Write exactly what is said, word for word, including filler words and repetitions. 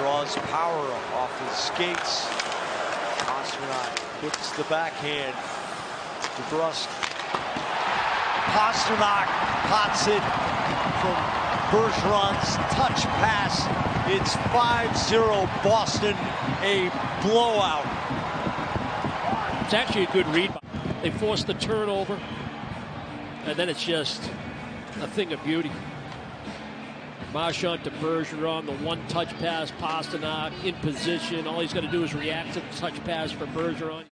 draws power off his skates. Pastrnak puts the backhand. DeBrusk. Pastrnak pots it from Bergeron's touch pass. It's five zero Boston, a blowout. It's actually a good read. They forced the turnover, and then it's just a thing of beauty. Marchand to Bergeron, the one-touch pass, Pastrnak in position. All he's got to do is react to the touch pass for Bergeron.